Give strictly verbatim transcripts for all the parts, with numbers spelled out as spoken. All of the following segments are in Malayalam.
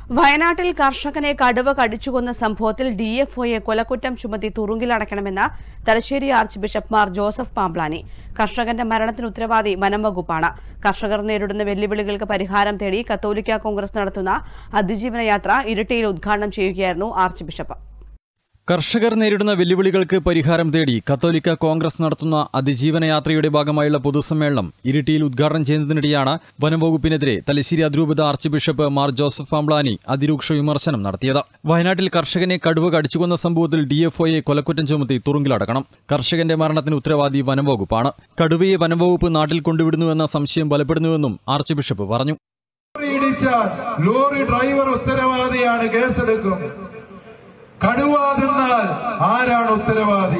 വയനാട്ടിൽ കർഷകനെ കടുവ കടിച്ചുകൊന്ന സംഭവത്തിൽ ഡി എഫ് ഒയെ കൊലക്കുറ്റം ചുമത്തി തുറുങ്കിലടക്കണമെന്ന് Thalassery archbishop Mar Joseph Pamplany. കർഷകന്റെ മരണത്തിന് ഉത്തരവാദി വനംവകുപ്പാണ്. കർഷകർ നേരിടുന്ന വെല്ലുവിളികൾക്ക് പരിഹാരം തേടി കത്തോലിക്ക കോൺഗ്രസ് നടത്തുന്ന അതിജീവന യാത്ര ഇരിട്ടിയിൽ ഉദ്ഘാടനം ചെയ്യുകയായിരുന്നു ആർച്ച് ബിഷപ്പ്. കർഷകർ നേരിടുന്ന വെല്ലുവിളികൾക്ക് പരിഹാരം തേടി കത്തോലിക്ക കോൺഗ്രസ് നടത്തുന്ന അതിജീവന യാത്രയുടെ ഭാഗമായുള്ള പൊതുസമ്മേളനം ഇരിട്ടിയിൽ ഉദ്ഘാടനം ചെയ്യുന്നതിനിടെയാണ് വനംവകുപ്പിനെതിരെ തലശ്ശേരി അതിരൂപത archbishop Mar Joseph Pamplany അതിരൂക്ഷ വിമർശനം നടത്തിയത്. വയനാട്ടിൽ കർഷകനെ കടുവ കടിച്ചുകൊന്ന സംഭവത്തിൽ ഡി എഫ് ഒയെ കൊലക്കുറ്റം ചുമത്തി തുറുങ്കിലടക്കണം. കർഷകന്റെ മരണത്തിന് ഉത്തരവാദി വനംവകുപ്പാണ്. കടുവയെ വനംവകുപ്പ് നാട്ടിൽ കൊണ്ടുവിടുന്നുവെന്ന സംശയം ബലപ്പെടുന്നുവെന്നും ആർച്ച് ബിഷപ്പ് പറഞ്ഞു. ലോറി ഡ്രൈവർ ഉത്തരവാദിയാണ്, കേസെടുക്കും. കടുവ തിന്നാൽ ആരാണ് ഉത്തരവാദി?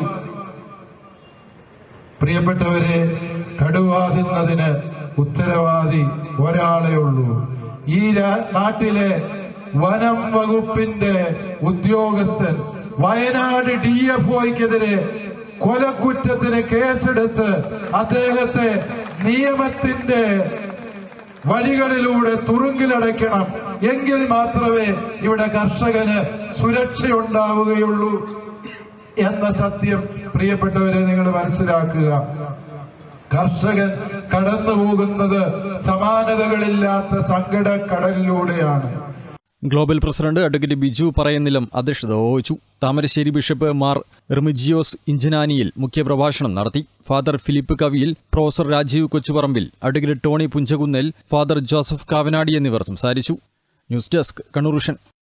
പ്രിയപ്പെട്ടവരെ, കടുവ തിന്നതിന് ഉത്തരവാദി ഒരാളേ ഉള്ളൂ. ഈ നാട്ടിലെ വനം വകുപ്പിന്റെ ഉദ്യോഗസ്ഥൻ വയനാട് ഡി എഫ് ഒക്കെതിരെ കൊലക്കുറ്റത്തിന് കേസെടുത്ത് അദ്ദേഹത്തെ നിയമത്തിന്റെ വഴികളിലൂടെ തുറുങ്കിലടയ്ക്കണം. എങ്കിൽ മാത്രമേ ഇവിടെ കർഷകന് സുരക്ഷയുണ്ടാവുകയുള്ളൂ എന്ന സത്യം പ്രിയപ്പെട്ടവരെ നിങ്ങൾ മനസ്സിലാക്കുക. കർഷകൻ കടന്നു പോകുന്നത് സമാനതകളില്ലാത്ത സങ്കടക്കടലിലൂടെയാണ്. Global president advocate Biju Parayannilam അധ്യക്ഷത വഹിച്ചു. താമരശ്ശേരി ബിഷപ്പ് മാർ റിമിജിയോസ് ഇഞ്ചനാനിയിൽ മുഖ്യപ്രഭാഷണം നടത്തി. Father Philip Kaviyil, professor Rajeev Kochuparambil, advocate Tony Punchakunnel, father Joseph Kavanadi എന്നിവർ സംസാരിച്ചു. News desk Kannur vision.